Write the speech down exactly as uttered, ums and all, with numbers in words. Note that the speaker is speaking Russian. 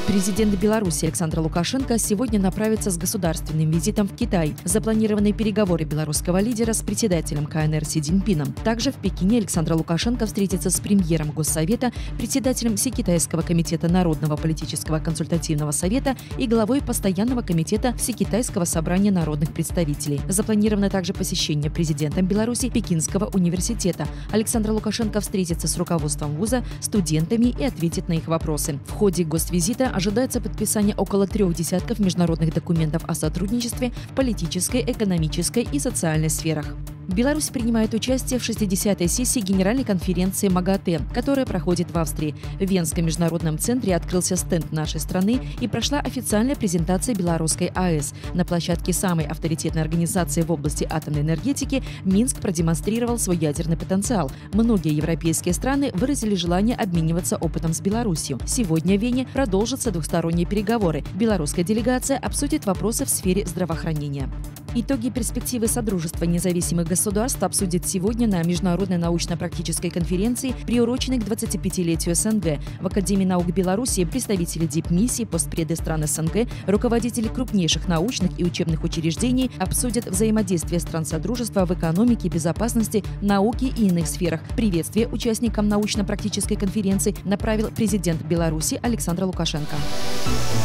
Президент Беларуси Александр Лукашенко сегодня направится с государственным визитом в Китай. Запланированы переговоры белорусского лидера с председателем ка эн эр Си Цзиньпином. Также в Пекине Александр Лукашенко встретится с премьером Госсовета, председателем Всекитайского комитета Народного политического консультативного совета и главой Постоянного комитета Всекитайского собрания народных представителей. Запланировано также посещение президентом Беларуси Пекинского университета. Александр Лукашенко встретится с руководством вуза, студентами и ответит на их вопросы. В ходе госвизита ожидается подписание около трех десятков международных документов о сотрудничестве в политической, экономической и социальной сферах. Беларусь принимает участие в шестидесятой сессии Генеральной конференции МАГАТЭ, которая проходит в Австрии. В Венском международном центре открылся стенд нашей страны и прошла официальная презентация белорусской а э эс. На площадке самой авторитетной организации в области атомной энергетики Минск продемонстрировал свой ядерный потенциал. Многие европейские страны выразили желание обмениваться опытом с Беларусью. Сегодня в Вене продолжатся двухсторонние переговоры. Белорусская делегация обсудит вопросы в сфере здравоохранения. Итоги перспективы Содружества независимых государств обсудят сегодня на Международной научно-практической конференции, приуроченной к двадцатипятилетию эс эн гэ. В Академии наук Беларуси представители дипмиссии, постпреды стран эс эн гэ, руководители крупнейших научных и учебных учреждений обсудят взаимодействие стран Содружества в экономике, безопасности, науке и иных сферах. Приветствие участникам научно-практической конференции направил президент Беларуси Александр Лукашенко.